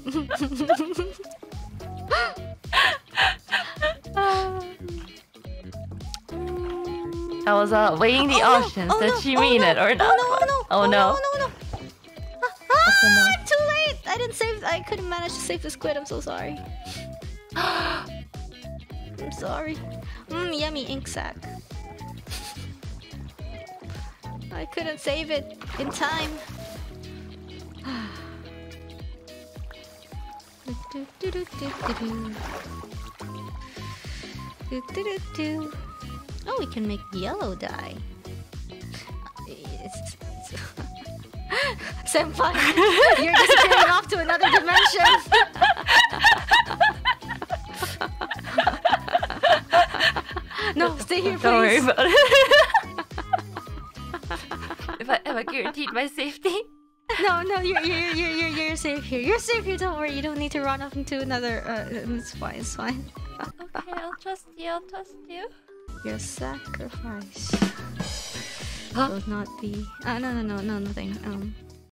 I was weighing the options. Did she mean it or not? Oh no! I'm too late. I didn't save. I couldn't manage to save the squid. I'm so sorry. I'm sorry. Yummy ink sac. I couldn't save it in time. Oh, we can make yellow dye. Senpai, you're disappearing off to another dimension. No, stay here, please. Don't worry about it. If I guaranteed my safety. No, you're safe here. You're safe here. Don't worry. You don't need to run off into another. It's fine. It's fine. Okay, I'll trust you. I'll trust you. Your sacrifice will not be. No, nothing.